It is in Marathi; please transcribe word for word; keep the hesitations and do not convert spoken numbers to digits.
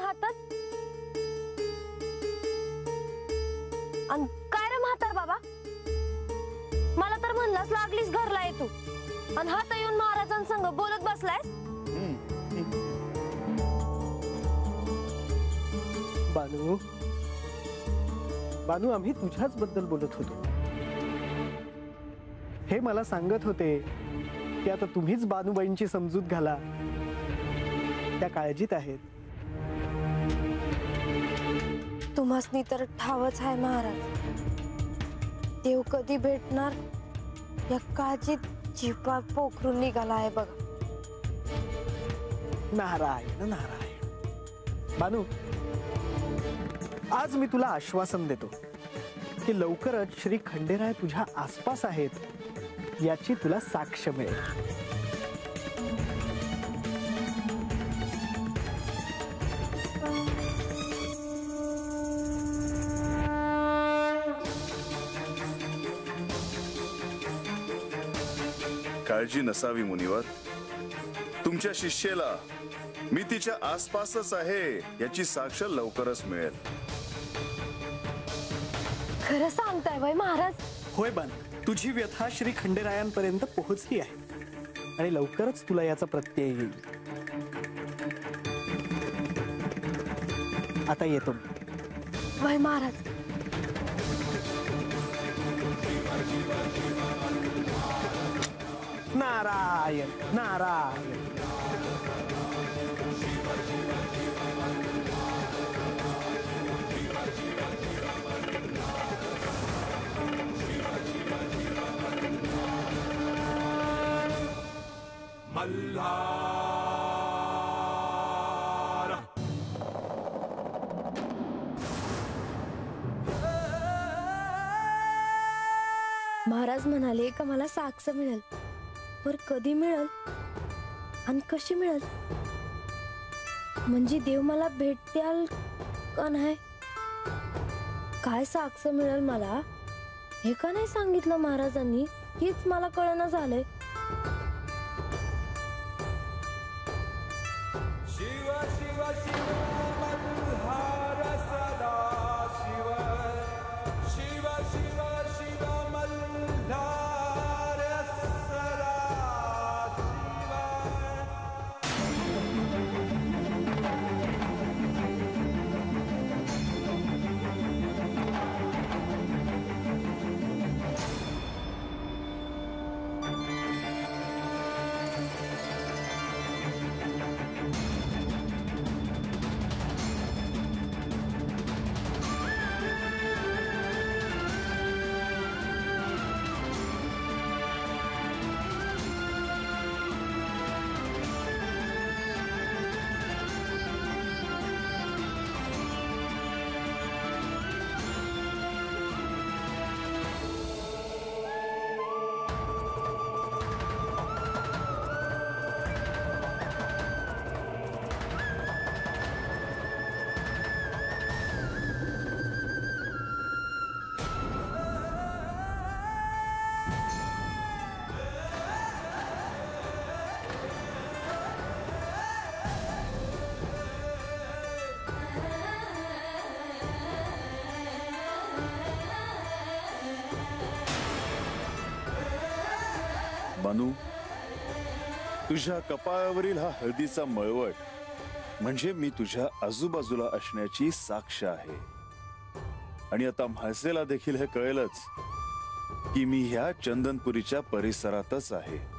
हातात? आणि काय रे म्हातार बाबा, मला तर म्हणलास लागलीस घरला ये तू, आणि हात येऊन महाराजांसंग बोलत बसलायस. बानू बानू आम्ही तुझ्याच बद्दल बोलत होतो. हे मला सांगत होते की आता तुम्हीच बानूबाईंची समजूत घाला, त्या काळजीत आहेत. तुम्हासनी तर ठावच आहे महाराज, देव कधी भेटणार या काळजीत जीवा पोखरून निघाला आहे बघ. नारायण नारायण. बानू, आज मी तुला आश्वासन देतो की लवकरच श्री खंडेराय तुझ्या आसपास आहेत याची तुला साक्ष मिळेल. काळजी नसावी मुनिवर, तुमच्या शिष्येला मी तिच्या आसपासच आहे याची साक्ष लवकरच मिळेल. खरं सांगताय वय महाराज? होय बान, तुझी व्यथा श्री खंडेरायांपर्यंत पोहोचली आहे आणि लवकरच तुला याचा प्रत्यय येईल. आता येतो वय महाराज. नारायण नारायण. महाराज म्हणाले का मला साक्ष मिळेल, पर कधी मिळेल आणि कशी मिळेल? म्हणजे देव मला भेटत्याल का नाही, काय साक्ष मिळेल मला हे का नाही सांगितलं महाराजांनी, हेच मला कळना झालंय. शिव शिव शिव मल्हार सदा शिव, शिव शिव शिव मल्हार सदा शिव. बानू, तुझ्या कपाळावरील हा हळदीचा मळवट म्हणजे मी तुझ्या आजूबाजूला असण्याची साक्ष आहे. आणि आता म्हाळसेला देखील हे कळेलच की मी ह्या चंदनपुरीच्या परिसरातच आहे.